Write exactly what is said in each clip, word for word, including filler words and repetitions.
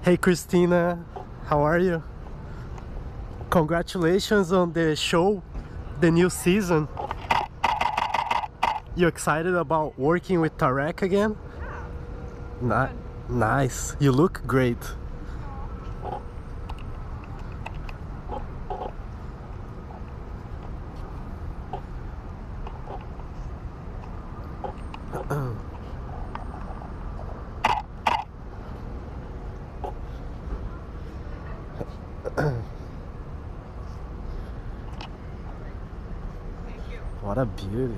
Hey Christina, how are you? Congratulations on the show, the new season. You excited about working with Tarek again? Yeah. Ni nice. You look great. What a beauty.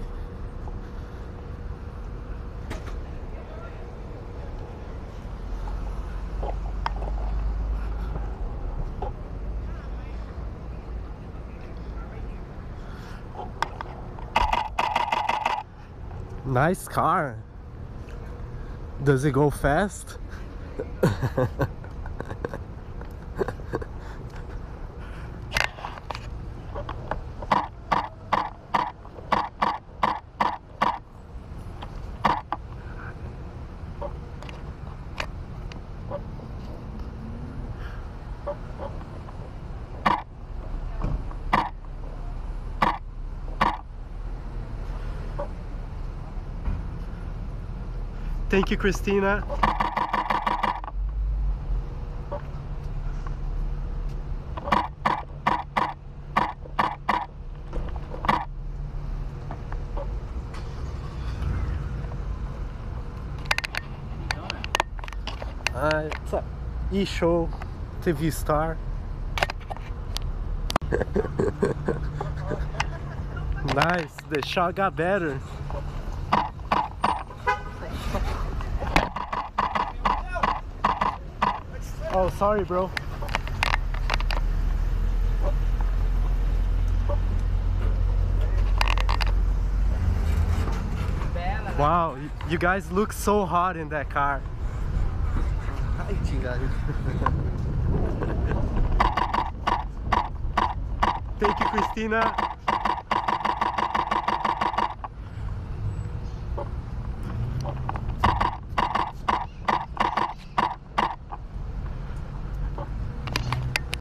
Nice car. Does it go fast? Thank you, Christina. Uh, it's a e-show T V star. Nice, the shot got better. Oh, sorry, bro. Wow, you guys look so hot in that car. Thank you, Christina.